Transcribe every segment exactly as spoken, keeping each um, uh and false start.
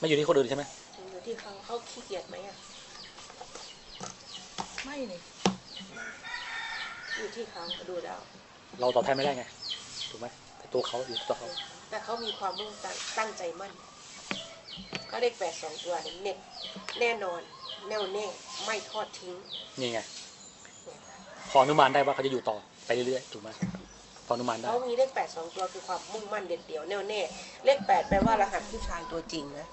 ไม่อยู่ที่คนอื่นใช่ไหมอยู่ที่เขาเขาขี้เกียจไหมอ่ะไม่เลยอยู่ที่เขาดูแล้วเราตอบแทนไม่ได้ไงถูกไหมแต่ตัวเขาอยู่ตัวเขาแต่เขามีความมุ่งตั้งตั้งใจมั่นก็เลขแปดสองตัวเน็ตแน่นอนแน่วแน่ไม่ทอดทิ้งนี่ไงพออนุมานได้ว่าเขาจะอยู่ต่อไปเรื่อยๆถูกไหมพออนุมานได้เขามีเลขแปดสองตัวคือความมุ่งมั่นเด็ดเดี่ยวแน่วแน่เลขแปดแปลว่ารหัสผู้ชายตัวจริงนะ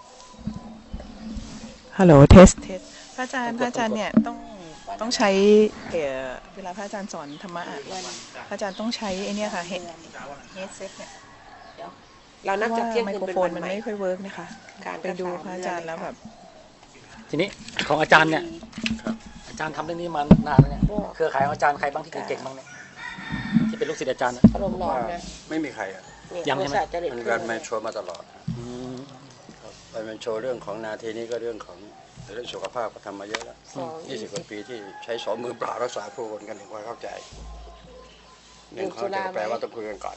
ฮัลโหลเทสเทสพระอาจารย์พระอาจารย์เนี่ยต้องต้องใช้เอ่อเวลาพระอาจารย์สอนธรรมะพระอาจารย์ต้องใช้ไอ้นี่ค่ะเฮดเฮดเซ็ตเนี่ยเรานับจากเที่ยงไมโครโฟนมันไม่ค่อยเวิร์กนะคะไปดูพระอาจารย์แล้วแบบทีนี้ของอาจารย์เนี่ยอาจารย์ทำเรื่องนี้มานานแล้วเนี่ยเครือข่ายของอาจารย์ใครบ้างที่เก่งๆบ้างเนี่ยที่เป็นลูกศิษย์อาจารย์อารมณ์ร้อนนะไม่มีใครอ่ะยังใช่ไหมมันการแมนโชว์มาตลอดการแมนโชว์เรื่องของนาทีนี้ก็เรื่องของเรื่องสุขภาพก็ทำมาเยอะแล้วยี่สิบกว่าปีที่ใช้สองมือเปล่ารักษาผู้คนกันถึงว่าเข้าใจเรื่องของจะแปลว่าต้องคุยกันก่อน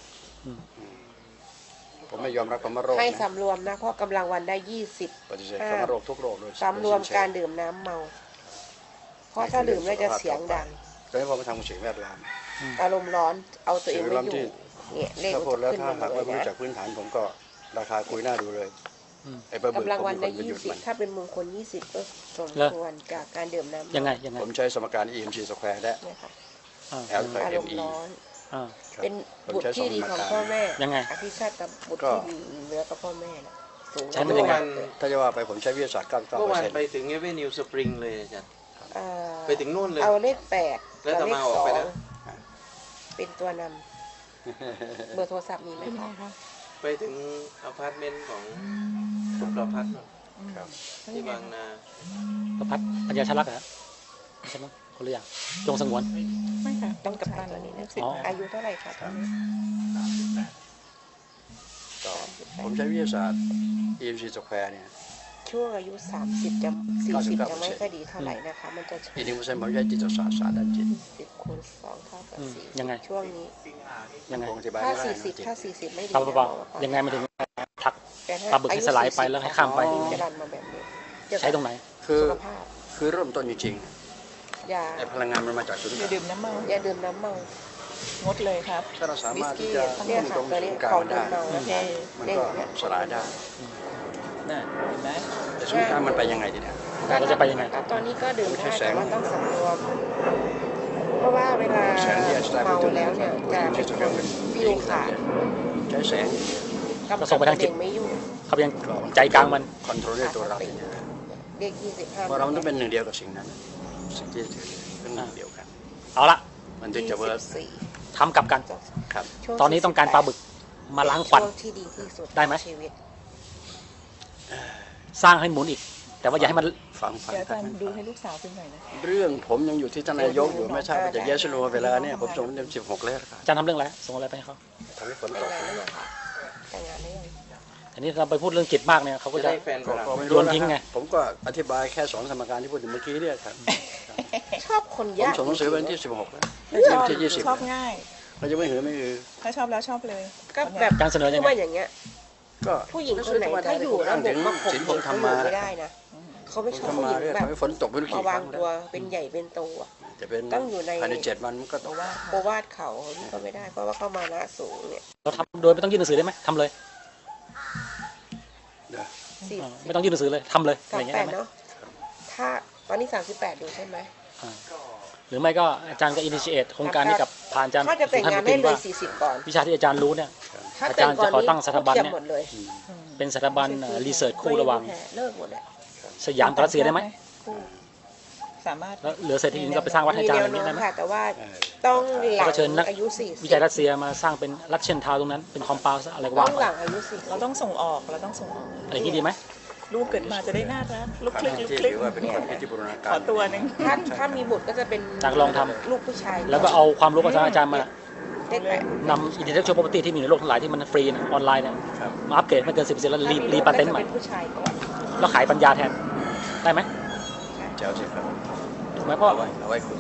ผมไม่ยอมรับคำว่าโรคให้สำรวมนะเพราะกำลังวันได้ยี่สิบปฏิเสธคำว่าโรคทุกโรคเลยสำรวมการดื่มน้ำเมาเพราะถ้าดื่มแล้วจะเสียงดังตอนนี้พอมาทำสิ่งแวดล้อมอารมณ์ร้อนเอาตัวเองไม่อยู่เนี่ยเลขถ้าพูดแล้วถ้าหากว่าไม่รู้จักพื้นฐานผมก็ราคาคุยหน้าดูเลยกำลังวันได้ยี่สิบถ้าเป็นมงคลยี่สิบก็สมควรจากการดื่มน้ำยังไงยังไงผมใช้สมการ อี เอ็ม ซี square และ L เท่ากับอารมณ์ร้อนเป็นบุตรที่ดีของพ่อแม่ยังไงอภิชาติกับบุตรที่ดีเหนือกับพ่อแม่น่ะสูงเมื่อวานถ้าจะว่าไปผมใช้วิทยาศาสตร์เก้าสิบเก้าเปอร์เซ็นต์เมื่อวานไปถึงเอเวนิวสปริงเลยอาจารย์ไปถึงนู่นเลยเอาเลขแปดแล้วจะมาออกไปแล้วเป็นตัวนำเบอร์โทรศัพท์มีไหมคะไปถึงอพาร์ตเมนต์ของสุประพัฒน์ที่บางนาประพัฒน์ปัญญาชลักษ์เหรอใช่ไหมคนละอย่างจงสงวนไม่ค่ะต้องกับบ้านตัวนี้นะอายุเท่าไหร่คะตอนนี้ผมใช้วิทยาศาสตร์ อี เอ็ม ซี square เนี่ยช่วงอายุสามสิบจะสี่สิบจะไม่ค่อยดีเท่าไหร่นะคะมันจะอีกหนึ่งเปอร์เซ็นต์ผมใช้จิตศาสตร์ศาสตร์ด้านจิตสิบคูณสองเท่ากับสี่ยังไงช่วงนี้ยังไงถ้าสี่สิบถ้าสี่สิบไม่ดียังไงมันถึงทักปลาบึกให้สลายไปแล้วให้ข้ามไปจะดันมาแบบนี้ใช้ตรงไหนคือคือเริ่มต้นจริงๆอย่าพลังงานมันมาจากสุญญากาศอย่าดื่มน้ำเมาอย่าดื่มน้ำเมางดเลยครับถ้าเราสามารถที่จะควบคุมตรงกลางได้มันก็สลายได้น่ะเห็นไหมแต่สุญญากาศมันไปยังไงทีเนี้ยเราจะไปยังไงตอนนี้ก็ดื่มได้แต่ว่าต้องสำรวมเพราะว่าเวลาเมาแล้วเนี่ยจะฟิวขาดใช้แสงก็ส่งไปทางจิตไม่อยู่เขายังใจกลางมันคอนโทรลด้วยตัวเราเด็กยี่สิบห้าเพราะเราต้องเป็นหนึ่งเดียวกับสิ่งนั้นสิ่งที่เป็นหนึ่งเดียวกันเอาละมันถึงจะเวิร์กทำกลับกันครับตอนนี้ต้องการปลาบึกมาล้างควันได้ไหมสร้างให้หมุนอีกแต่ว่าอย่าให้มันฟังฟังอาจารย์ดูให้ลูกสาวเป็นหน่อยนะเรื่องผมยังอยู่ที่ทนายกอยู่ไม่ใช่ว่าจะแยกชโลเวลาเนี่ยผมส่งเดือนสิบหกแล้วครับอาจารย์ทำเรื่องอะไรส่งอะไรไปให้เขาทำให้ฝนตกแต่งงานได้ยังอันนี้เราไปพูดเรื่องจิตมากเนี่ยเขาก็จะโยนทิ้งไงผมก็อธิบายแค่สองสมการที่พูดถึงเมื่อกี้เนี่ยครับชอบคนยากผมส่งหนังสือวันที่สิบหกแล้วที่ยี่สิบชอบง่ายเราจะไม่หือไม่อือถ้าชอบแล้วชอบเลยก็แบบการเสนอยังไงอย่างเงี้ยก็ผู้หญิงคนไหนถ้าอยู่ระบบมาข่มขืนเขาไม่ได้นะเขาไม่ชอบผู้หญิงแบบฝนตกไม่รู้กี่ครั้งวางตัวเป็นใหญ่เป็นโตต้องอยู่ในภายในเจ็ดวันมันก็ต้องว่าโบวาดเขาเขาไม่ได้เพราะว่าเขามานะสูงเนี่ยเราทำโดยไม่ต้องยื่นหนังสือได้ไหมทำเลยไม่ต้องยื่นหนังสือเลยทำเลยอะไรเงี้ยเนาะถ้าตอนนี้สามสิบแปดอยู่ใช่ไหมหรือไม่ก็อาจารย์ก็อินิชิเอตโครงการนี้กับผ่านอาจารย์ถ้าจะแต่งงานได้เลยสี่สิบก่อนวิชาที่อาจารย์รู้เนี่ยอาจารย์จะขอตั้งสถาบันเนี่ยเป็นสถาบันรีเสิร์ชคู่ระหว่างสยามกับรัสเซียได้ไหมสามารถแล้วเหลือเศรษฐกิจก็ไปสร้างวัดอาจารย์อย่างนี้ได้ไหมแต่ว่าต้องหลังเชิญนักอายุสี่สิบวิจัยรัสเซียมาสร้างเป็นรัสเชียนทาวตรงนั้นเป็นคอมเพลซ์อะไรก็ว่าต้องหลังอายุสี่เราต้องส่งออกเราต้องส่งออกอะไรนี้ดีไหมลูกเกิดมาจะได้น่ารักลูกคลิกลูกคลิกขอตัวหนึ่งถ้าถ้ามีบุตรก็จะเป็นจากลองทำลูกผู้ชายแล้วก็เอาความรู้ของอาจารย์มานำอินเทลเล็กชวล property ที่มีในโลกทั้งหลายที่มันฟรีนะออนไลน์เนี่ยมาอัปเกรดไม่เกิน สิบเปอร์เซ็นต์ แล้วรีรีปาเตนต์ใหม่แล้วขายปัญญาแทนได้ไหมเจ้าสิครับถูกไหมพ่อเอาไว้คุณ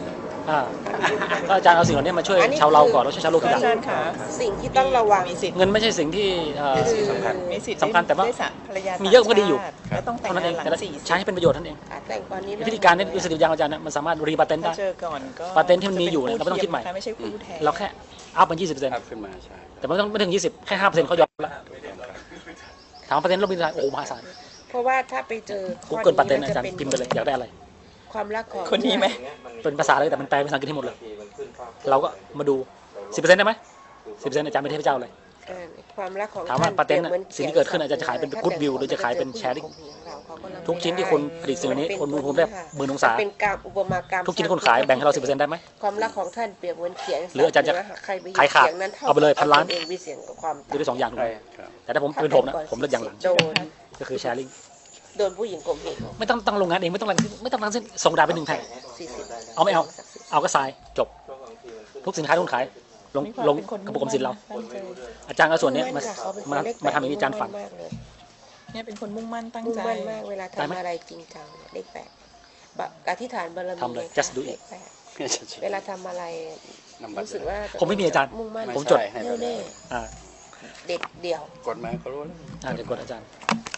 อ่าก็อาจารย์เอาสิ่งเหล่านี้มาช่วยอันนี้ชาวเราก่อนแล้วช่วยชาวโลกทีหลังอาจารย์ค่ะสิ่งที่ต้องระวังมีสิทธิ์เงินไม่ใช่สิ่งที่เอ่อคือสำคัญมีสิทธิ์สำคัญแต่ว่าได้สะภรรยามีเยอะก็ดีอยู่และต้องแต่งเท่านั้นเองงานหลังแต่ละสี่ใช้ให้เป็นประโยชน์นั่นเองอ่ะแต่งตอนนี้วิธีการนี้ดูสถิติยางอาจารย์เนี่ยมันสามารถรีปาเตนต์ถ้าได้เจอก่อนก็ปาเตนต์ที่มันมีอยู่เนี่ยเราไม่ต้องคิดใหม่ไม่ใช่คู่แท้เราแค่อัพมันยี่สิบเปอร์เซ็นต์อัพขึ้นมาใช่แต่ไม่ต้องไม่ถึงยี่สิบแค่ห้าเปอร์เซ็นต์เขายอมแล้วถามว่าปาเตนต์ลบมีอะไรโอ้โหมหาศาลเพราะว่าถ้าไปเจอกูเกิลปาเตนต์อาจารย์พิมพ์ไปเลยอยากได้อะไรความรักของคนนี้ไหมเป็นภาษาอะไรแต่มันแปลเป็นภาษาอังกฤษให้หมดเลย เราก็มาดูสิบเปอร์เซ็นต์ได้ไหมสิบเปอร์เซ็นต์อาจารย์เป็นเทพเจ้าเลยเออความรักของถามว่าท่ปาเตนต์ปรียบหมือสิ่งที่เกิดขึ้นอาจจะขายเป็น good view หรือจะขายเป็น sharing ทุกชิ้นที่คุณผลิตสิ่งนี้คุณมูลได้หมื่นองศาเป็นกรรมอุปมากรรมทุกชิ้นที่คุณขายแบ่งให้เราสิบเปอร์เซ็นต์ได้ไหมความรักของท่านเปรียบเหมือนเขียงหรืออาจารย์จะใครไปขายขาดเขียงนั้นท่เอาไปเลยพันล้านตเองมีเสียงกับความดูได้สองอย่างถูกใครไหมครับแต่ถ้าผมเป็นผมนะผมเลือกอย่างหลังโดนก็คือ sharing โดนผู้หญิงข่มเหงไม่ต้องต้องลงงานเองไม่ต้องอะไรทั้งสิ้นไม่ต้องทั้งสิ้นส่งดาวไปหนึ่งแผ่นสี่สิบเอาไม่เอา เอาก็ทรายจบช่วงบางทีมันขึ้นทุกสินค้าที่คุณขายลงมีความลงเป็นคนกระปุกออมสินเราตั้งใจอาจารย์เอาส่วนเนี้ยมาเขาเป็นคนมาเลขแปดมาทำอย่างนี้อาจารย์ฝันมุ่งมั่นมากเลยเนี่ยเป็นคนมุ่งมั่นตั้งมุ่งใจมั่นมากเวลาได้ไหมทำอะไรจริงจังเนี่ยเลขแปดบะอธิษฐานบารมีทำเลยค่ะ just do it เลขแปดเวลาทำอะไรนำบัตรรู้สึกว่าผมไม่มีอาจารย์มุ่งมั่นผมจดให้แน่วแน่อ่าเด็ดเดี่ยวกฎหมายเขารู้แล้วอ่าเดี๋ยวกดอาจารย์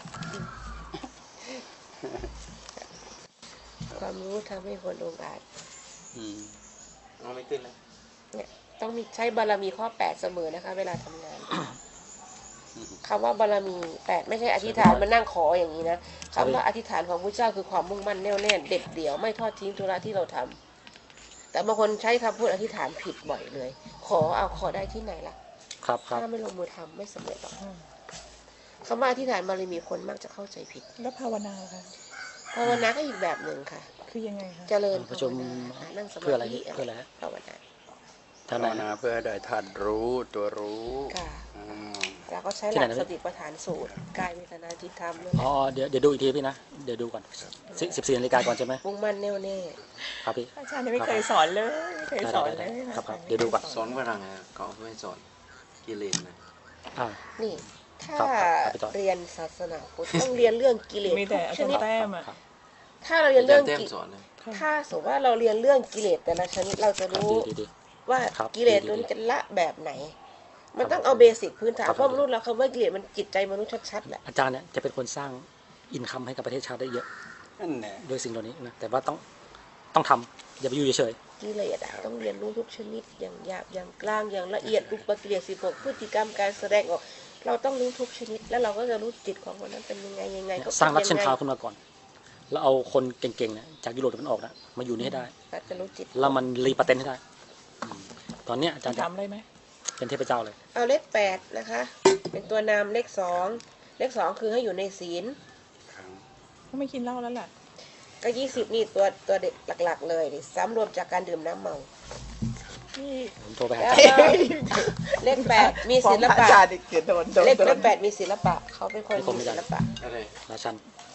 ความรู้ทำให้คนองอาจอืมเอาไม่ขึ้นแล้วเนี่ยต้องมีใช้บารมีข้อแปดเสมอนะคะ เวลาทำงานคำว่าบารมีแปดไม่ใช่อธิษฐานมานั่งขออย่างนี้นะคำว่าอธิษฐานของพระเจ้าคือความมุ่งมั่นแน่วแน่เด็ดเดี่ยวไม่ทอดทิ้งธุระที่เราทำแต่บางคนใช้คำพูดอธิษฐานผิดบ่อยเลย ขอเอาขอได้ที่ไหนล่ะครับครับถ้าไม่ลงมือทำไม่สำเร็จหรอกคำว่าอธิษฐานบารมีคนมักจะเข้าใจผิดแล้วภาวนาล่ะคะภาวนาก็อีกแบบหนึ่งค่ะคือยังไงคะเจริญประชุมภาวนานั่งสมาธิเพื่ออะไรเพื่ออะไรฮะภาวนาท่านภาวไหนนาเพื่อให้ได้ธาตุรู้ตัวรู้ค่ะอ่าแล้วก็ใช้หที่ไหลันกนะสติปัฏฐานสูตรกายเวทนาจิตธรรมนั่นแหอ๋อละเดี๋ยวเดี๋ยวดูอีกทีพี่นะเดี๋ยวดูก่อนสิบสี่นาฬิกาก่อนใช่ไหมมุ่งมั่นแน่วแน่ครับพี่อาจารย์ยังไม่เคยสอนเลยไม่เคยสอนเลยได้ๆๆครับครับเดี๋ยวดูก่อนสอนฝรั่งอะเขาไม่สอนกิเลสนะอ่านี่ ถ้าครับครับพี่ต่อเรียนศาสนาพุทธต้องเรียนเรื่องกิเลสมีแต่อาทุกชจารนิดย์แต้มอ่ะครับถ้าเราเรียนเรื่องแต้มกิสอนนะถ้าสมมติว่าเราเรียนเรื่องกิเลสแต่ละชนิดเราจะครับรู้ดีดีดีว่าครับกิเลสดีๆตัวนี้จะละแบบไหน มันต้องเอาเบสิกพื้นฐานครับเพราะมนุษย์เราคำว่ากิเลสมันจิตใจมนุษย์ชัดๆแหละอาจารย์เนี่ยจะเป็นคนสร้างอินคัมให้กับประเทศชาติได้เยอะนั่นแหละด้วยสิ่งเหล่านี้นะแต่ว่าต้องต้องทำอย่าไปอยู่เฉยกิเลสอะต้องเรียนรู้ทุกชนิดอย่างหยาบอย่างกลางอย่างละเอียดอุปกิเลสสิบหกพฤติกรรมการแสดงออกเราต้องรู้ทุกชนิด แล้วเราก็จะรู้จิตของคนนั้นเป็นยังไงยังไงก็ๆสร้างรัฐเช่นป็ทาวยัขึ้นมาก่อน แล้วเอาคนเก่งๆเนี่ยจากยุโรปตะวันออกนะมาอยู่นี่ให้ได้เราจะรู้จิตแล้วมันรีปาเตนต์ให้ได้อืมตอนเนี้ยอาจารย์จะทำเลยไหมเป็นเทพเจ้าเลยเอาเลขแปดนะคะ เป็นตัวนามเลขสองเลขสองคือให้อยู่ในศีลครับก็ไม่กินเหล้าแล้วล่ะก็ยี่สิบนี่ตัวตัวเด็กหลักๆเลยนี่ซ้ำรวมจากการดื่มน้ำเมานี่ผมโทรไปหาแล้วอาจารย์ก็เลขแปดมีศิลปะอาจารย์เดี๋ยวโดนโดนเลขโดเลนขแปดมีศิลปะเขาเป็นคนมีศิลปะอะไรราชัน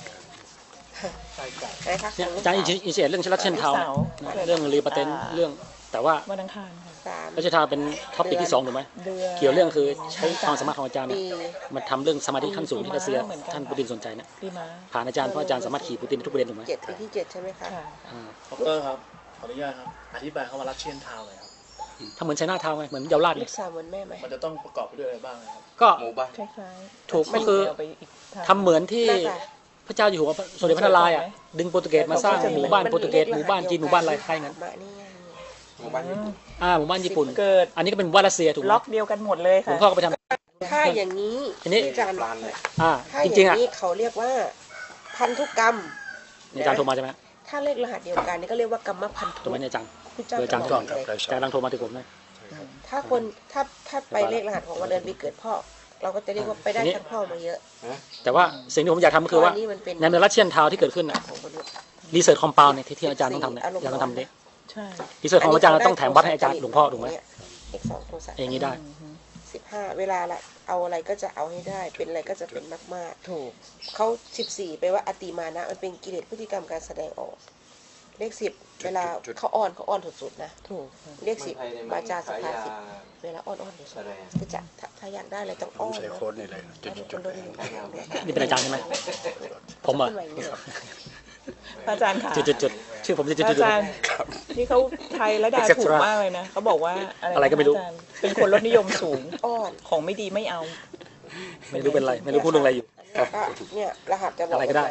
นะคะเนี่ยของอาจารย์อินอินเสียเรื่องรัฐเช่นทาวน์เรื่องรีปาเตนต์เรื่องแต่ว่าวันอังคารค่ะสามรัชทาวน์เป็นท็อปิกที่สองถูกไหมเดือนเกี่ยวเรื่องคือใช้ความสามารถของอาจารย์ปีเนี่ยมาทำเรื่องสมาธิขั้นสูงที่รัสเซียท่านปูตินสนใจเนี่ยปีม้าผ่านอาจารย์เพราะอาจารย์สามารถขี่ปูตินได้ทุกประเด็นถูกไหมเจ็ดปีที่เจ็ดใช่ไหมคะค่ะอ่าดอกเตอรครับ ขออนุญาตครับ อธิบายคำว่ารัสเชียนทาวน์หน่อยครับถ้าเหมือนไชน่าทาวน์ไงเหมือนเยาวราชลูเลยกสาวเหมือนแม่ไหมมันจะต้องประกอบไปด้วยอะไรบ้างนะครับก็หมู่บ้านคล้ายๆถูกก็คือเาไปอีกทางทำเหมือนที่น่าจะพระเจ้าอยู่หัวสมเด็จพระนารายณ์อ่ะดึงโปรตุเกสมาสร้างหมู่บ้านโปรตุเกสหมู่บ้านจีนหมู่บ้านอะไรใครงั้นมานี่ไงหมู่บ้านญี่ปุ่นอ่าหมู่บ้านญี่ปุ่นเกิดอันนี้ก็เป็นหมู่บ้านรัสเซียถูกไหมล็อกเดียวกันหมดเลยหลวค่ะงพ่อก็ไปทำถ้าอย่างนี้ทีนี้ที่อาจารย์ร้านเลยอ่าถ้าจอริงๆย่าอ่ะงนี้เขาเรียกว่าพันธุกรรมอาจารย์โทรมาใช่ไหมถ้าเลขรหัสเดียวกันนี่ก็เรียกว่ากรรมพันโทธุรมาเนี่ยอาจารย์พระเจ้าโดยอาจารย์บก่ออนกเลยได้สอาจารย์กำลังโทรมาถึงผมนะถ้าคนถ้าถ้าไปเลขรหัสของวันเดือนปีเกิดพ่อ เราก็จะเรียกว่าไปได้ทั้งพ่อมาเยอะแต่ว่าสิ่งที่ผมอยากทำก็คือว่าเพระนี้มันเป็นในเมืองรัสเซียนทาวน์ที่เกิดขึ้นอ่ะของมนุษย์รีเสิร์ชคอมเพลเนี่ยที่ที่อาจารย์ต้องทำเนี่ยอาจารย์ต้องทำเนี่ยใช่รีเสิร์ชของอาจารย์ต้องแถมวัดให้อาจารย์หลวงพ่อถูกไหมเลขสองโทรศัพท์อย่างนี้ได้สิบห้าเวลาละเอาอะไรก็จะเอาให้ได้ เป็นอะไรก็จะเป็นมากถูกๆเขาสิบสี่ไปว่าอติมานะมันเป็นกิเลสพฤติกรรมการแสดงออก เลขสิบเวลาเขาอ้อนเขาอ้อนสุดๆนะถูกค่ะเลขสิบเมืองไทยเนี่ยวาจาสขายภายาสิบเวลาอ้อนอ้อนสุดอะไรอะๆคือจะถ้าถ้าอยากได้อะไรต้องผมอ้อนใส่นะโค้ดนี่เลยจุดเป็นจุคดนโดนนี่เป็นอาจารย์ใช่ไหมผมเหรอขึ้นมาอย่างนี้เหรออาจารย์ค่ะจุดจุดจุดชื่อผมจะจุดอาจุดจุดจารย์ที่เขาไทยและดาถูกมากเลยนะเขาบอกว่าอะไรก็ไม่รู้อาจารย์เป็นคนรสนิยมสูงอ้อนของไม่ดีไม่เอาไม่รู้เป็นไรไม่รู้พูดเรื่องอะไรอยู่แล้วก็เนี่ยรหัสจะบอกอะไรก็ได้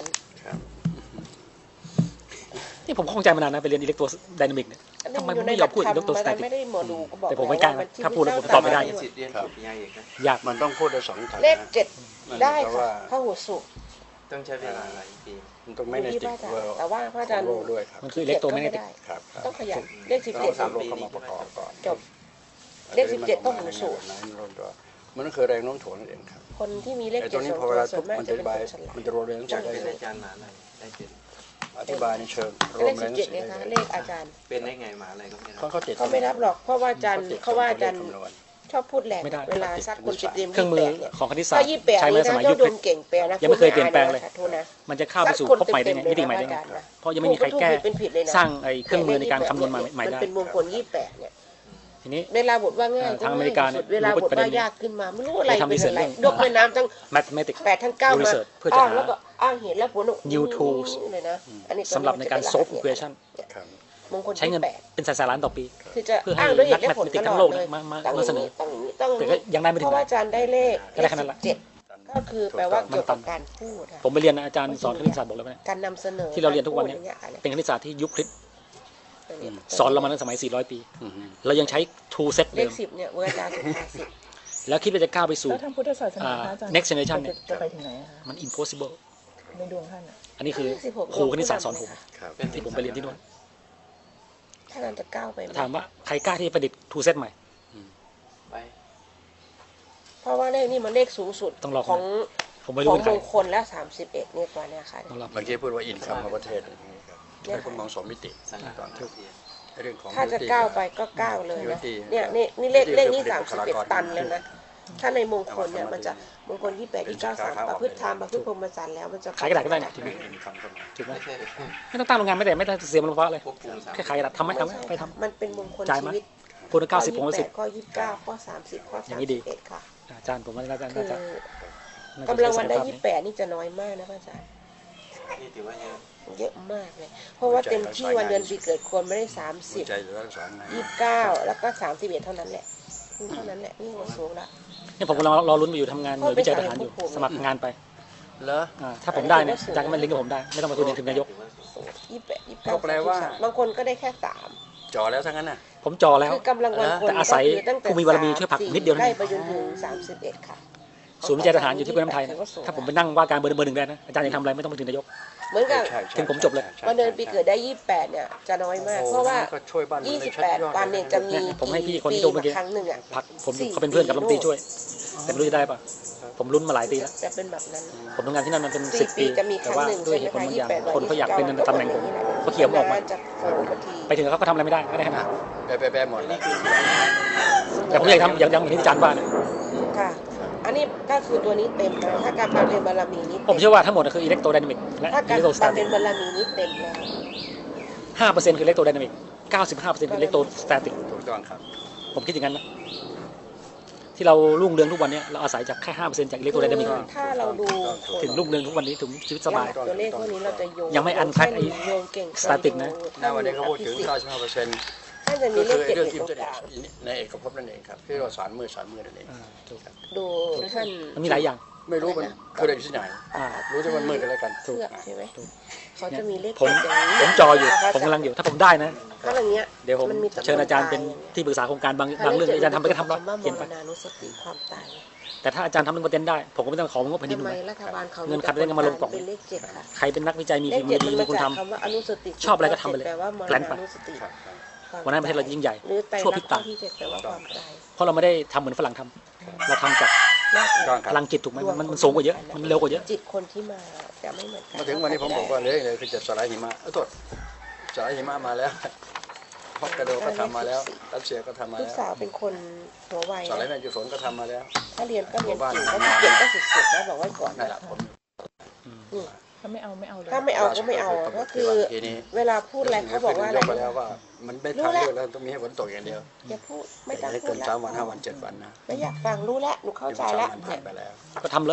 นี่ผมข้องใจมานานนะไปเรียนอิเล็กโทรไดนามิกเนี่ยอันนี้ทำไมอยู่ผมในไม่ยอมพูดหลักอิเล็กโทรสธรแตรมติกไม่ได้หมอดูก็บอกแต่ผมไม่กล้าแล้วถ้าพูดแล้วผมตอบไม่ได้สิทธิ์เรียนจบปริญญาเอกนะยากมันต้องพูดได้สองฐานะเลขเจ็ดมันได้เพราะค่ะว่าพระหัวสุกต้องใช้เวลาหลายปีมันต้องไม่ในที่ติพดระอาจารเวิร์ย์แต่ว่าพระอาจารย์โลกด้วยครับมันคืออิเล็กโทรแมกเนติกครับครับต้องขยันเลขสิบต้อเจ็ดงสามโลกเข้ามาประกอบก่อนจบ เลขสิบเจ็ดต้องหูสูงมันก็คือแรงโน้มถ่วงนั่นเองครับคนที่มีเลขไอ้ตัเจ็วดนี้สองพอตัเววลาส่ทุวบนมากมันจะจะอเป็นธิบายคนฉลาดมันจะรวมเรียนต้จาอก งได้เป็นอาจารย์มหาลัยได้เป็นอธิบายในเชิงรเลวมขแรสิบงเจ็ดเนี่ยคะเลขอาจารย์เป็นได้ไงมหาลัยก็ไม่ได้เขาเขาติดเขาไม่รับหรอกเพราะว่าอาจารย์เขาว่าอาจารย์คำนวณชอบพูดแหลกไม่ได้เวลาซักคนสิบเรียนเครื่องมือยี่สิบแปดเนี่ยของคณิตศาสตถ้าร์ยี่สิบแปดใช้มานี้สนะมัยถ้ายุคโดนเก่งแปลนะยังไม่เคยเปลี่ยนแปลงเลยโทษนะมันจะเข้าไปสู่พบใหม่ได้ไงมิติใหม่ได้ไงเพราะยังไม่มีใครแก้เป็นผิดเลยนะสร้างไอ้เครื่องมือในการคำนวณมาใหม่ได้นเป็นวงกลยี่สิบแปดเนี่ยทีนี้เวลาบทว่าง่ายทางอเมริกาเนี่ยเวลาบทประเด็ว่านนี้ยากขึ้นมาไม่รู้อะไรเลยทำเป็น research อะไรเรื่องยกแม่น้ำทั้ง mathematics แปดทั้งเก้าดูมา research เพื่อจะอ้างหาแล้วก็อ้างเหตุและผล new tools เลยนะอันนี้สำหรับในการ solve equation ครับมงคลใช้เงินยี่สิบแปดเป็นแสนๆล้านต่อปีคือจะเพื่อให้อ้างด้วยเหนักตุและผล mathematics ตทั้ลงอโลดกเลยมามาต้องมาเสนอต้องอย่างนี้ต้องอย่างแต่นี้ก็ยังได้ไม่เพถึงราะไหนว่าอาจารย์ได้เลขก็ได้แค่นั้นละเจ็ดก็คือแปลว่าเกี่ยวกับการพูดอะผมไปเรียนอาจารย์สอนคณิตศาสตร์บอกเลยว่าการนำเสนอที่เราเรียนทุกวันเนี่ยารพูดอย่างเป็นคณิตศาสตร์ที่ยุคคริสต์เนี่ยสอนเรามาตั้งสมัยสี่ร้อยปีอือฮึเรายังใช้ two set เลเดิขมสิบเนี่ยเวอร์อาจารย์สุภาษิตแล้วคิดว่าจะก้าวไปสู่แล้วทางพุทธศาสนาอ่าพระอาจารย์ next generation เนี่ยจะไปถึงไหนอะคะมัน impossible ในดวงท่านอะอันนี้คือสิบหกครูคณิตศาสตร์สอนผมครับเป็นที่ผมไปเรียนที่นู่นถ้าเราจะก้าวไปไหมถามว่าใครกล้าที่จะประดิษฐ์ two set ใหม่ไปเพราะว่าเลขนี้มันเลขสูงสุดต้องรอของผมไม่ขรู้องเป็นใคมรงคลและสามสิบเอ็ดเนี่ยกว่าเนี่ยค่ะต้องรอเมื่อกี้พูดว่าอินคัมของประเทศอย่างนี้ครับเนี่ยให้ผมมองสองมิติสังกัดก่อนทุกเรียนเรื่องของถ้าจะก้าวไปก็ก้าวเลยนะ beauty เนี่ยนี่นี่เลขเลขนี้ beauty สามสิบเอ็ดบุคลากรตันแล้วนะถ้าในมงคลเนี่ยเอามามันจะมงคลยี่แปดยี่เก้าสามประพฤติธรรมประพฤติพรหมจรรย์แล้วมันจะขายกระดาษก็ได้นะที่มีอินคัมเข้ามาถูกไหมไม่ใช่เด็กไม่ต้องตั้งโรงงานไม่ได้ไม่ต้องเสียมันลงฟ้าเลยควบคุมสามแค่ขายกระดาษทำไหมทำไหมไปทมันเป็นมงคลจ่ายชีมาวิตำคูณเก้าสิบผมว่าสิบข้อยี่สิบเก้าข้อสามสิบข้ออสาย่าม งสินี้ดีบเอ็ดค่ะอาจารย์ผมว่าน่าจะคืน่าอจะน่าจะกำลังวันได้ใช้ยี่ศักยภาพสิบแปดนี่จะน้อยมากนะพระอาจารย์นี่ถือว่าเยอะเยอะมากเลย เพราะว่าเต็มที่วันเดือนปีเกิดควรไม่ได้สามหัสิวบใจจะรักษาไงยี่สิบเก้าแล้วก็สามสิบเอ็ดเท่านั้นแหละเท่านั้นแหละนี่หัวสูงละเนี่ยผมกำลังรอลุ้นไปอยู่ทำงานหน่วยวิจัยทหารอยู่สมัครงานไปเหรออ่าถ้าผมได้เนี่ยอาจารย์ก็มาลิงก์กับผมได้ไม่ต้องมาคุยถึงนายกถือว่าสูงยี่สิบแปดยี่สิบเก้าก็แปลว่าบางคนก็ได้แค่สามจ่อแล้วทั้งนั้นน่ะผมจอแล้วคือกำลังวันคนแต่อาศัยก็คือตั้งแต่ผู้มีบารมีช่วยผลักนิดเดียวนะได้ไปจนถึงสามสิบเอ็ดค่ะศูนย์วิจัยทหารอยู่ที่กรุงเทพไทยนะถ้าผมไปนั่งว่าการเบอร์เบอร์หนึ่งได้นะอาจารย์ยังทำอะไรไม่ต้องไปถึงนายกเหมือนกับใช่ใช่ถึงผมจบเลยใช่วันเดือนปีเกิดได้ยี่สิบแปดเนี่ยจะน้อยมากโอ้โหเพราะว่าก็ช่วยบ้านเมืองยี่ได้สิบชัดแปดยอดวันเนี่ยจะมีเนี่ยผมให้พี่คนที่ปีดูเมื่อกี้ครั้งหนึ่งอ่ะพักผมสี่เขาเป็นเพื่อนกับรัฐมนตรีช่วย แต่ไม่รู้จะได้ปะผมลุ้นมาหลายปีแล้วจะเป็นแบบนั้นผมทำงานที่นั่นมันเป็นสี่สิบปีปีจะมีคแต่รั้งว่าหนึ่งด้วยใช่เหไหมตุผลคะบางอย่างยี่สิบแปดคนเขาอยากเป็นตำแหน่งผมเขาเขียนผมออกมาจะโผล่มาทีไปถึงเขาก็ทำอะไรไม่ได้ก็ได้ขนาดแปะแปะแปะหมดแล้วแต่ผมอยากทำอย่างอย่างที่อาจารย์ว่าเนี่ยค่ะ อันนี้ก็คือตัวนี้เต็มนะถ้าการบำเพ็ญบารมีนี้ผมเชื่อว่าทั้งหมดคืออิเล็กโทรไดนามิกและถ้าอิการเล็กโทรสแตบำติเพ็กญบารมีนี้เต็มแล้วห้าเปอร์เซ็นต์คืออิเล็กโทรไดนามิกเก้าสิบห้าเปอร์เซ็นต์คืออิเล็กโทรสแตติกถูกต้องครับผมคิดอย่างนั้นนะที่เรารุ่งเรืองทุกวันเนี้เราอาศัยจากแค่ห้าเปอร์เซ็นต์จากอิเล็กโทรไดนามิกคือถ้าเราดูผลถึงรุ่งเรืองทุกวันนี้ถึงชีวิตสบายตัวเลขพวกนี้เราจะโยงยังไม่อันคัดไอ้โยงเก่งสแตติกนะหน้าวันนี้เขาพูดถึง เก้าสิบห้าเปอร์เซ็นต์ท่านจะมีก็เลคืขอเจ็ดเรื่องอยู่อินตเทรอง ร์เน็กตลางในเอกภพนั่นเองครับที่เราสารมือสารมือนั่นเองอ่าถูกดูท่านมันมีหลายอย่างไม่รู้มันคืออะไรที่ไหนอ่ารู้แต่มันมืดกันแล้วกันเชือกใช่ไหมเขาจะมีเลขผมเจ็ดอย่างนี้ผมจออยู่ผมกำลังอยู่ถ้าผมได้นะถ้าอย่างเงี้ยเดี๋ยวผมนมีจำนวนเชิญอาจารย์เป็นที่ปรึกษาโครงการบางบางเรื่องอาจารย์ทำไปก็ทำแล้วคำว่ามเขียนไปรณานุสติความตายแต่ถ้าอาจารย์ทำเรื่องประเด็นได้ ผมก็ไม่ต้องของงบแผ่นดินทำไมมารัฐบาลเขาเงินขัดเรื่องกันมาลงกล่องเป็นเลขเจ็ดค่ะใครเป็นนักวิจัยมีเลฝีขมืเจ็อดดีมันมีมาคนจากทำคำว่าอนุสติชอบอะไรก็ทำไปเลยแปลว่ามรแกล้งไปณานุสติครับครับวันนั้นประเทศเรายิ่งใหญ่หรือไตรชั่วลัพริกบษณ์ตาข้อที่เจ็ดแปลว่าความตายเพราะเราไม่ได้ทำเหมือนฝรั่งทำเราทำจากต้องคพรับลังจิตถูกไหมมันมันสูงกว่าเยอะมันเร็วกว่าเยอะจิตคนที่มาจะไม่เหมือนกันมาถึงวันนี้ผมบอกว่าเหลยเลยคือจะสลายหิมะเออโทษสลายหิมะมาแล้วฮอกไกโดก็ทำมาแล้วรัสเซียก็ทำมาลูกแล้วสาวเป็นคนหัวไวสลายนะแมงจุฝนก็ทำมาแล้วถ้าเรียนก็เรียนเก่งถ้าไม่เก่งก็สุดๆนะบอกไว้ก่อนนั่นแหละผมถ้าไม่เอาไม่เอาเลยถ้าไม่เอาก็ไม่เอาก็คือทีนี้เวลาพูดอะไรเขาบอกว่าอะไรยกไปแล้วว่า มันไม่ทางเลือกแล้วต้องมีให้ฝนตกอย่างเดียวอย่าพูดไม่แต่ต้องให้พูเกิดนแล้วสามวันห้าวันเจ็ดวันนะไม่อยากฟังรู้แล้วหนูเข้าใจสามแล้ววันผ่านไปแล้วก็ทำเลย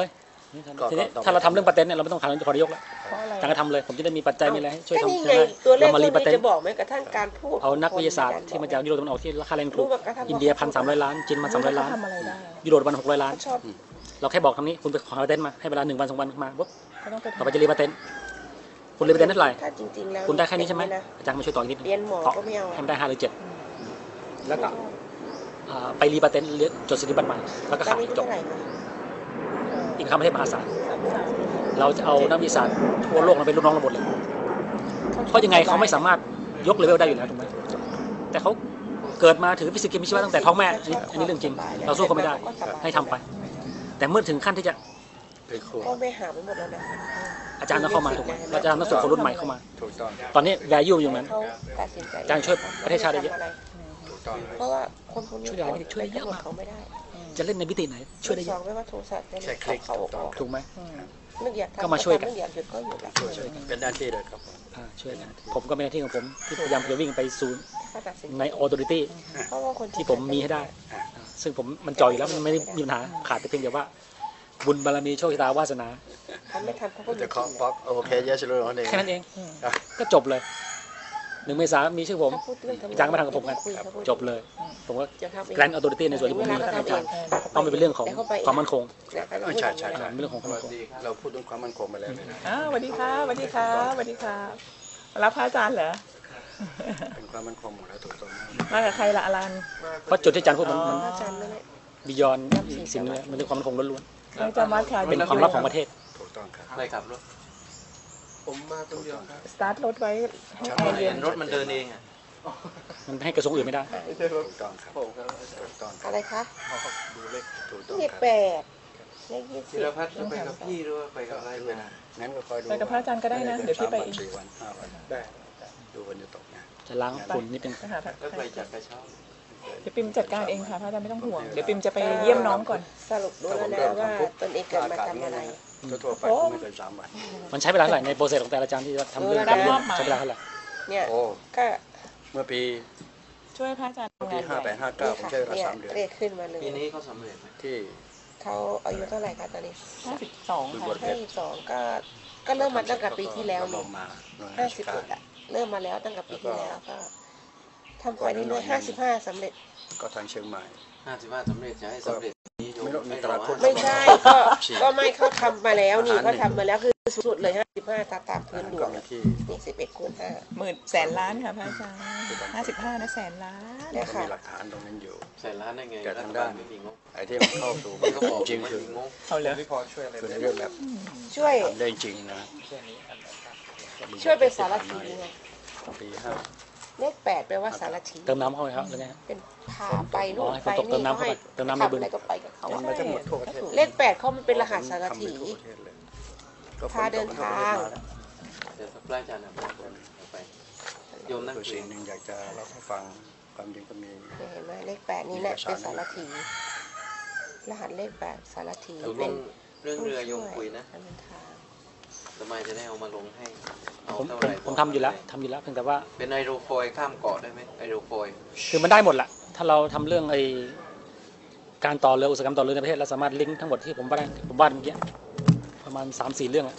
ก็ทีนี้ก็ต้องถ้าเราทำเรื่องปาเต็นต์เนี่ยเราไม่ต้องขายขอนายกแล้วเพราะอะไรจังก็ทำเลยผมจะได้มีปัจจัยมีอะไรให้ช่วยก็นี่ทำไงได้ตัวเลขเรามารีพวปาก เต็นนี้จะต์บอกแม้กระทั่งการพูดเอานักวิทยาศาสตร์ของคนที่มาจากยุโรปตะวันออกที่ค่าแรงถูรู้กว่ากระทั่งอินเดียพันสามร้อยล้านจีนมาสามร้อยล้านทำอะไรได้ยุโรปวันหกร้อยล้านเขาชอบเราแค่บอกคำนี้คุณไปขอปาเต็นต์มาให้เวลาหนึ่งวันสองวันมาปุ๊บก็ต้องไปต่อไปจะรีปาเต็นต์คุณรีปาเต็นต์เท่าไหร่ถ้าจริงๆแล้วคุณได้แค่นี้ใช่ไหมเด็กอาจารย์มาช่วยต่ออีกนิดนึงเรียนหมอต่อก็ไม่เอาให้มันได้ห้าหรือเจ็ดแล้วก็อ่าไปรีปาเต็นต์เรียนจดสิทธิบัตรใหม่แล้วก็ตอนขายนี้จเท่าบไหร่คะอีกคำประเทศมหาศาลเราจะเอานักวิทยาศาสตร์ทั่วโลกมาเป็นลูกน้องเราหมดเลยเพราะยังไงเขาไม่สามารถยกเลเวลได้อยู่แล้วถูกไหมแต่เขาเกิดมาถือฟิสิกส์เคมีชีวะตั้งแต่ท้องแม่อันนี้อันนี้เรื่องจริง เราสู้เขาไม่ได้ให้ทำไป แต่เมื่อถึงขั้นที่จะเป็นครูพ่อแม่หาไปหมดแล้วนะอาจารย์ต้องเข้ามาถูกไหมเราจะทำนักส่งคนรุ่นใหม่เข้ามาถูกต้องตอนนี้ value อยู่เหมือนเขาตัดสินใจอาจารย์ช่วยประเทศชาติได้เยอะถูกต้องเพราะว่าคนพวกนี้ช่วยได้ช่วยได้เยอะมากเขาไม่ได้จะเล่นในมิติไหนช่วยได้เยสออะงไม่ว่าโทรศัพท์จะแค่คลิกเขาออกออกถูกไหมนึกอยากทำก็มาช่วยกันนึกอยากหยุดก็หยุดละช่วยกันเป็นหน้าที่เลยครับผมอ่าช่วยกันผมก็เป็นหน้าที่ของผมที่พยายามจะวิ่งไปศูนย์ถ้าตัดสินใจใน authority เพราะว่าคนที่ผมมีให้ได้ อ่าซึ่งผมมันจอยอยู่แล้วมันไม่ได้มีปัญหาขาดแต่เพียงแต่ว่า บุญบารมีโชคชะตาวาสนาทำไม่ทันเขาก็หยุจะดเคาะป๊อกโอเคเยสรู้ของเองแค่นั้นเองอ่ะก็จบเลยหนึ่งเมษายนมีชื่อผมถ้าพูดเรื่องทำจ้างมาทำกับผมกันคุยเขาพูดจบเลย ผมก็จะทำเองแกรนด์ออโตริตี้ในส่วนที่ผมมีเวลาให้เขาอาทำเอจารง ย์ต้องเป็นเรื่องของแต่เขาไปความมั่นคงเนี่ยเขาจะพูดใช่ใช่แบบใช่นั้นเป็นเรื่องของความมั่นคงเราพูดถึงความมั่นคงไปแล้วเลยนะอ้าวสวัสดีค่ะสวัสดีค่ะสวัสดีค่ะมารับพระอาจารย์เหรอเป็นความมั่นคงหมดแล้วถูกต้องมากับใครละอลันเพราะจุดที่อาจารย์พูดมันมันอาจารย์นั่นแหละบิยอนสิ่งนี้มันเป็นความมั่นคงล้วนอาจารย์มัดค่ะๆเป็นความลับของประเทศถูกต้องครับใครขับรถผมมาคนเดียวครับสตาร์ทรถไว้ให้แอร์เย็เห็นนรถมันเดินเองอ่ะมันให้กระทรวงอื่นไม่ได้ไม่ใช่รถถูกต้องครับผมครับถูกต้องครัอะบไรคะดูเลขถูกต้องเลขครับแปดเลขยี่สิธีบรพัฒน์จะไปกับพี่หรือว่าไปกับอะไรมางั้นก็คอยดูไปกับพระอาจารย์ก็ได้นะเดี๋ยวพี่ไปสามเองวันสี่วันห้าวันได้ดูวันจะตกนะจะล้างฝุ่นนิดนึงไปหาพระแล้วไปจากกระเช้าเดี๋ยวปิมจัดการเองค่ะพระอาจารย์ไม่ต้องห่วงเดี๋ยวปิมจะไปเยี่ยมน้องก่อนสรุปรู้แล้วนะว่าตนเองเกิดมาทำอะไรทั่วๆไปไม่เกินสามวันมันใช้เวลาเท่าไหร่ในโปรเซสของแต่ละอาจารย์ที่จะทำเรื่องการเรียนใช้เวลาเท่าไหร่เนี่ยโอ้ก็เมื่อปีช่วยพระอาจารย์เมื่อทำปีงานห้าแปดห้าเก้าผมใช้เวลาเนี่ยสามเดือนเลขขึ้นมาเลยปีนี้เขาสำเร็จไหมที่เขาอายุเท่าไหร่คะตอนนี้ห้าสิบสองค่ะห้าสิบสองก็ก็เริ่มมาตั้งแต่ปีที่แล้วลนี่งมาหน่วยห้าราชสิบกาเอ็รดอะเริ่มมาแล้วตั้งแต่ปีที่แล้วก็ทำไปเรื่อยๆห้าสิบห้าสำเร็จก็ทางเชียงใหม่ห้าสิบห้าสำเร็จจะให้สำเร็จนี้โยมไม่ต้องมีให้ตลาดเราพุทธไม่ใช่ก็ก็ไม่เขาทำมาแล้วนี่เขาทำมาแล้วคือสุดเลยห้าสิบห้าตามตามพื้นด่วก็นมีที่นี่สิบเอ็ดคูณห้าหมื่นแสนล้านค่ะพระอาจารย์ห้าสิบห้านะแสนล้านเนี่ยก็ค่ะมีหลักฐานตรงนั้นอยู่ใส่ร้านได้ไงแต่รัทาฐงบาด้าลนไม่มีงบไอ้ที่มันเข้าสู่มันก็บอกจริงมันคือมีงบเอาเลยพี่พอช่วยอะไรคือได้ในเรื่องแบบช่วยทำได้จริงนะช่วยเป็นสารถีไงปีห้าเลขแปดแปลว่าสารถีเติมน้ำเข้าไปครับหรือไงฮะเป็นพาไปนู่อ๋นอให้ไปฝนตกเตินี่มน้ำเข้าไปเติมน้ำในบึงทำอะไรก็ไปกับเขามันจะหมดทั่วประเทศเลขแปดเขามันเป็นรหัสสารถีทำไปทั่วประเทศเลยก็ฝพาเดินทางตกก็ไม่ได้มาแล้วเดี๋ยวสักปลายจานนะบอกคนเอาไปโยมนั่งคือคุยสิ่งหนึ่งอยากจะเล่าให้ฟังความจริงก็มีเนี่ยเห็นไหมเลขแปดนี่แหละเป็นสารถีรหัสเลขแปดสารถีตกลเป็นงเรื่องเรือโยมคุยนะการเดินทางทำไมจะได้เอามาลงให้เอาผมเท่าผไหมร่ผมทำอยู่แล้วทำอยู่แล้วเพียงแต่ว่าเป็นไอโรโฟยข้ามเกาะได้ไหมไอโรโฟยคือมันได้หมดแหละถ้าเราทำเรื่องไอการต่อเรืออุตสาหกรรมต่อเรือในประเทศเราสามารถลิงก์ทั้งหมดที่ผมว่าได้ผมว่าเมื่อกี้ประมาณสามสี่เรื่องอะ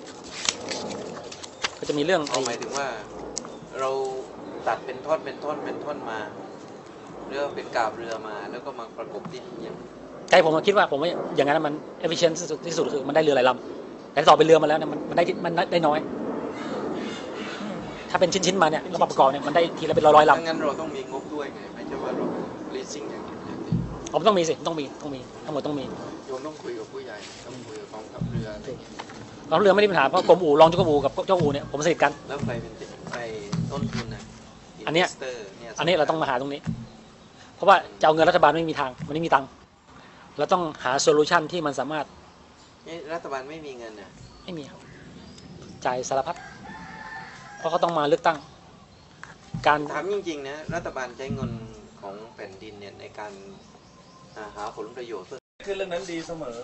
ก็จะมีเรื่องเอาไอ้หมายถึงว่า เราตัดเป็นท่อนเป็นท่อนเป็นท่อนมาเรือเป็นกาบเรือมาแล้วก็มาประกบที่นี่อย่างใจผมคิดว่าผมว่าอย่างนั้นมัน efficient ที่สุดที่สุดคือมันได้เรือหลายลำแต่ถ้าต่อเป็นเรือมาแล้วเนี่ยมันมันได้มันได้น้อย ถ้าเป็นชิ้นๆมาเนี่ยเราประกอบเนี่ยมันได้ทีละเป็นร้อยๆถ้าลำงั้นเราต้องมีงบด้วยไงไม่ใช่ว่าเรา leasing อย่างเดียวผมต้องมีสิต้องมีต้องมีทั้งหมดต้องมีโยมต้องคุยกับผู้ใหญ่ต้องคุยกับกองทัพเรืออะไรอย่างเงี้ยกองทัพเรือไม่ได้ปัญหาเพราะกรมอู่รองเจ้ากรมอู่กับเจ้าอู่เนี่ยผมสนิทกันแล้วใครเป็นใครต้นทุนนะอันเนี้ย investor เนี่ยอันนี้เราต้องมาหาตรงนี้ เพราะว่าจะเอาเงินรัฐบาลไม่มีทางมันไม่มีตังค์เราต้องหาโซลูชันที่มันสามารถนี่รัฐบาลไม่มีเงินน่ะไม่มีครับจ่ายสารพัดเพราะเขาต้องมาเลือกตั้ง การถามจริงๆนะรัฐบาลใช้เงินของแผ่นดินเนี่ยในการอ่าหาผลประโยชน์เพื่อคือเรื่องนั้นดีเสมอ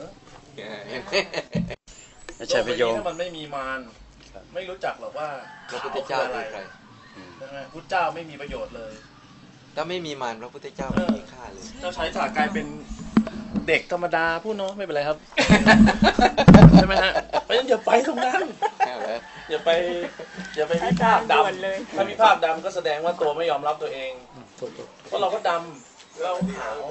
ไม่ใช่ประโยชน์ถ้ามันไม่มีมารไม่รู้จักหรอกว่าพระพุทธเจ้าคือใครใช่ไหมพุทธเจ้าไม่มีประโยชน์เลยถ้าไม่มีมารพระพุทธเจ้าไม่มีค่าเลยเจ้าชายสากลายเป็นเเด็กธรรมดาพูดเนาะไม่เป็นไรครับ ใช่ไหมฮะเพราะฉะนั้นอย่าไปตรงนั้นอย่าไปอย่าไปมีภาพดำถ้ามีภาพดำก็แสดงว่าตัวไม่ยอมรับตัวเองถูกเพราะเราก็ดำเราขาว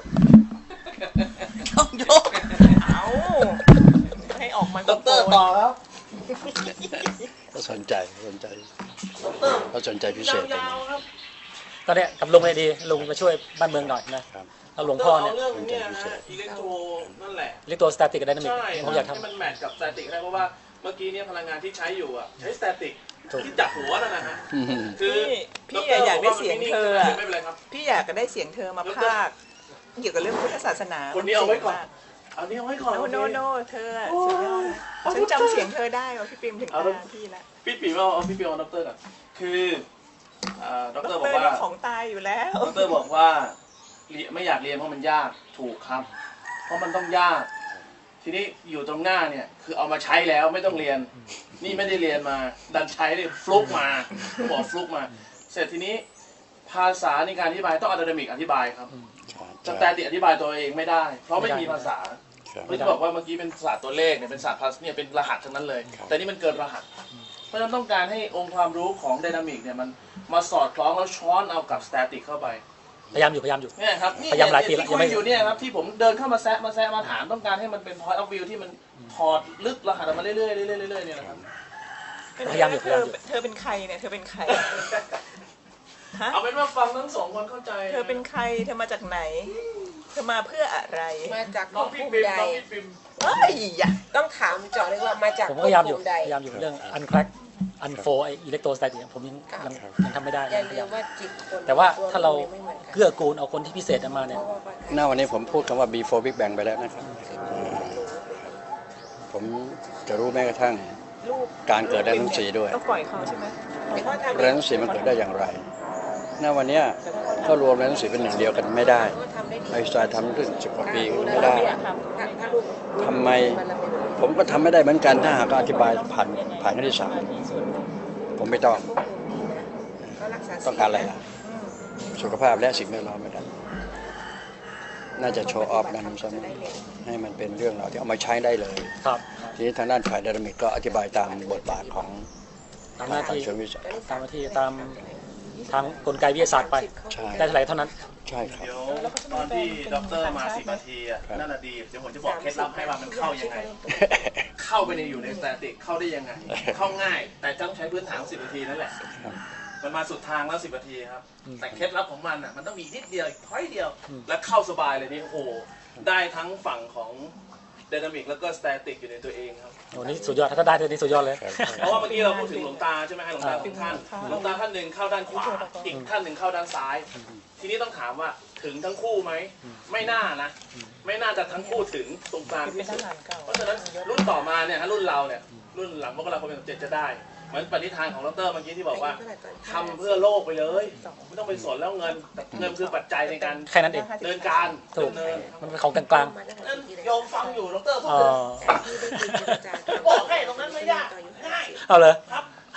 ต้องยกเอาให้ออกมาด็อกเตอร์ต่อครับก็สนใจสนใจเขาสนใจพิเศษตรงนี้ๆก็เนี่ยกับลุงเลยดีลุงมาช่วยบ้านเมืองหน่อยนะครับ แล้วหลวงพ่อเนี่ยเรื่องเนี้ยฮะอิเล็กโทรนั่นแหละเรียกตัวสแตติกกับไดนามิกใช่ผมอยากให้ทำมันแมทกับสแตติกได้เพราะว่าเมื่อกี้เนี่ยพลังงานที่ใช้อยู่อ่ะใช้สแตติกถูกที่จับหัวนั่นนะฮะอืมคือพี่อะอยากได้เสียงเธออะไม่เป็นไรครับพี่อยากจะได้เสียงเธอมาพากย์เกี่ยวกับเรื่องพุทธศาสนาคนนี้เอาไว้ก่อน เอานี้เอาไว้ก่อนโนโอเคโนโนเธออะสุดยอดนะฉันจำเสียงเธอได้ว่าพี่ปิมถึงตาพี่ละพี่ปีเอาเอาพี่ปีเอาด็อกเตอร์ก่อนคืออ่าด็อกเตอร์บอกว่าเรื่องของตายอยู่แล้วด็อกเตอร์บอกว่าเรียนไม่อยากเรียนเพราะมันยากถูกครับ เพราะมันต้องยาก ทีนี้อยู่ตรงหน้าเนี่ยคือเอามาใช้แล้วไม่ต้องเรียน นี่ไม่ได้เรียนมา ดันใช้เลยฟลุกมาบอกฟลุกมา เสร็จทีนี้ภาษาในการอธิบายต้องอะคาเดมิกอธิบายครับสแตติกอธิบายตัวเองไม่ได้ เพราะไม่มีภาษาครับเมื่อกี้บอกว่าเมื่อกี้เป็นศาสตร์ตัวเลขเนี่ยเป็นศาสตร์ภาษาเนี่ยเป็นรหัสทั้งนั้นเลย แต่นี่มันเกินรหัส เพราะฉะนั้นต้องการให้องค์ความรู้ของไดนามิกเนี่ยมันมาสอดคล้องแล้วช้อนเอากับสแตติกเข้าไปพยายามอยู่พยายามอยู่เนี่ยครับนี่พยายามหลายทีที่แล้วคุยังไม่ยอยู่เนี่ยครับที่ผมเดินเข้ามาแซะมาแซะมาถามต้องการให้มันเป็น point of view ที่มันถอดลึกรหัสออกมาเรื่อยๆเรื่อยๆเรื่อยๆเนี่ยนะครับพยายามอยู่พเธยายาอมอยู่เธอเป็นใครเนี่ยเธอเป็นใครฮะเอาเป็นว่าฟังทั้งสองคนเข้าใจเธอเป็นใครเธอมาจากไหน เธอมาเพื่ออะไรมาจากน้องภพี่พภูปิมิมใดน้องพี่ปิมเอ้ยอย่าต้องถามเจาะเลยว่ามาจากผมภก็พยายามพอยู่ภูมิใดพยายามอยู่เรื่องอันแคร็กอันโฟไออิเล็กโทรสแตติกผมยังยังยังทำไม่ได้อย่าพลืยายามมว่าจิตคนแต่ว่าถ้าเราไม่หมือนกันเกื้อกูลเอาคนที่พิเศษมาเนี่ยเพราะว่าหน้าวันนี้ผมพูดคำว่า before big bang ไปแล้วนะครับอืมผมจะรู้แม้กระทั่งลูกการเกิดแรงรังสีด้วยต้องปล่อยเขาใช่ไหมแต่เขาทำแรงรังสีมันเกิดได้อย่างไรหน้าวันเนี้ยก็รวมแรงรังสีเป็นหนึ่งเดียวกันไม่ได้เขาทำได้ดีไอน์สไตน์ทำขึ้นสิบกว่าปีก็ไม่เราได้ไม่อยากทถ้าถ้าลูกทำไม ผมก็ทำไม่ได้เหมือนกันถ้าหากอธิบายผ่านผ่านคณิตศาสตร์ผมไม่ต้องเขารักษาต้องการอะไรล่ะ สุขภาพและสิ่งแวดล้อมไม่ได้ น่าจะโชว์ออฟนั้นซะมั้งให้มันเป็นเรื่องเราวที่เอามาใช้ได้เลยครับทีนี้ทางด้านฝ่ายไดนามิกก็อธิบายตามบทบาทของตามหน้าที่เชิงวิชาตามหน้าที่ตามทางกลไกวิทยาศาสตร์ไปใช่ได้เท่าไหร่เท่านั้นใช่ครับเดี๋ยวตอนที่ด็อกเตอร์มาสิบนาทีอ่ะนั่นน่ะดีเดี๋ยวผมจะบอกเคล็ดลับให้ว่ามันเข้ายังไง เข้าไปในอยู่ในสแตติกเข้าได้ยังไง เข้าง่าย แต่ต้องใช้พื้นฐานสิบนาทีนั่นแหละ มันมาสุดทางแล้วสิบนาทีครับอืมแต่เคล็ดลับของมันอ่ะมันต้องมีนิดเดียวอีกพอยเดียวอืมแล้วเข้าสบายเลยนี่โอ้โหได้ทั้งฝั่งของไดนามิกแล้วก็สแตติกอยู่ในตัวเองครับโอ้นี่สุดยอดถ้าได้ตัวนี้สุดยอดเลยครับเพราะว่าเมื่อกี้เราพูดถึงหลวงตาใช่ไหมให้หลวงตาทุกท่านหลวงตาท่านหนึ่งเข้าด้านขวาอีกท่านหนึ่งเข้าด้านซ้าย ทีนี้ต้องถามว่าถึงทั้งคู่ไหมไม่น่านะ ไม่น่าจะทั้งคู่ถึงตรงกลางำเป็นที่ทสุดหารเก่าเพราะฉะนั้นรุ่นต่อมาเนี่ยฮะรุ่นเราเนี่ยรุ่นหลังมกราคมปีหกเจ็ดจะได้ เหมือนปณิธานของดรเมื่อกี้ที่บอกว่าทำเพื่อโลกไปเลยไม่ต้องไปสนแล้วเงินแต่เงินคือปัจจัยในการแค่นั้นเองเดินการถูกดำเนินมันเป็นของกลางนั่นโยมฟังอยู่ดรๆพูอ๋ดอบอกให้ตรงนั้นไม่ยากง่ายเอาเลยครับ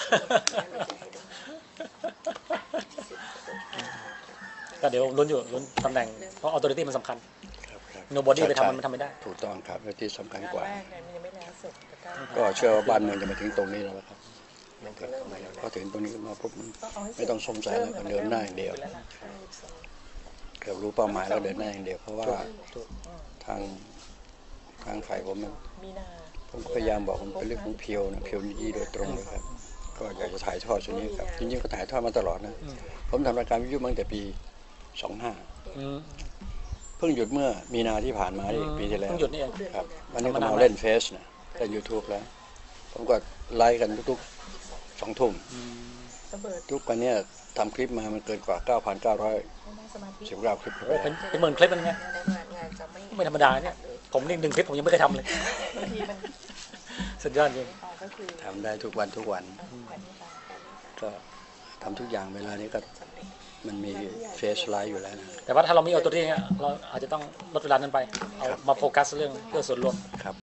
ก็เดี๋ยวลุ้นอยู่ลุ้นตำแหน่งเพราะออโตเรตี้มันสำคัญครับครับโนบอดี้ไปทำมันทำไม่ได้ถูกต้องครับและที่สำคัญกว่าแรกเนี่ยมันยังไม่แล้วเสร็จแต่การก็เชื่อว่าบ้านเมืองจะมาถึงตรงนี้แล้วนะครับพอถึงตรงนี้มาปุ๊บมันไม่ต้องสงสัยแล้วก็เดินหน้าอย่างเดียวเกือบรู้เป้าหมายแล้วเดินหน้าอย่างเดียวเพราะว่าทางทางฝ่ายผมมันมีนาผมก็พยายามบอกมันเป็นเรื่องของเพียวนะเพียวนิยีโดยตรงเลยครับ ก็อยากจะถ่ายทอดส่วนนี้ครับจริงๆก็ถ่ายทอดมาตลอดนะอืมผมทำรายการวิทยุมาตั้งแต่ปีสองห้าอืมเพิ่งหยุดเมื่อมีนาที่ผ่านมานี่ปีที่แล้วเพิ่งหยุดนี่เองครับวันนี้ก็มาเล่นเฟซนะเล่นยูทูบแล้ว ผมก็ไลฟ์กันทุกๆสองทุ่มระเบิดทุกวันเนี้ทำคลิปมามันเกินกว่า เก้าพันเก้าร้อยไม่ได้สมาธิสิบเก้าคลิปโอ้เป็นเป็นหมื่นคลิปมันไงงานจะไม่ไม่ธรรมดาเนี่ยผมนี่หนึ่งคลิปผมยังไม่เคยทำเลยบางทีมันสุดยอดจริงออกก็คือทำได้ทุกวันทุกวันแผ่นนี้ไปก็ทำทุกอย่างเวลานี้ก็มันมีเฟซไลฟ์อยู่แล้วนะแต่ว่าถ้าเราไม่เอาตัวนี้เนี่ยเราอาจจะต้องลดเวลานั้นไปเอามาโฟกัสเรื่องเรื่องส่วนรวมครับ